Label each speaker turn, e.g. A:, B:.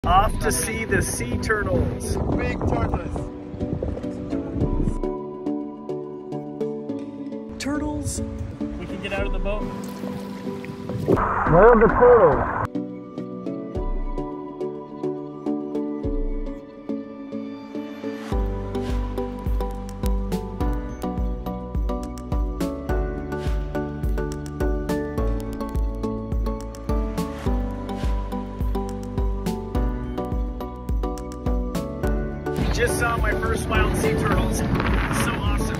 A: Off to see the sea turtles.
B: Big turtles.
A: Turtles?
C: We can get out of the boat.
A: Where are the turtles? Just saw my first wild sea turtles. So awesome.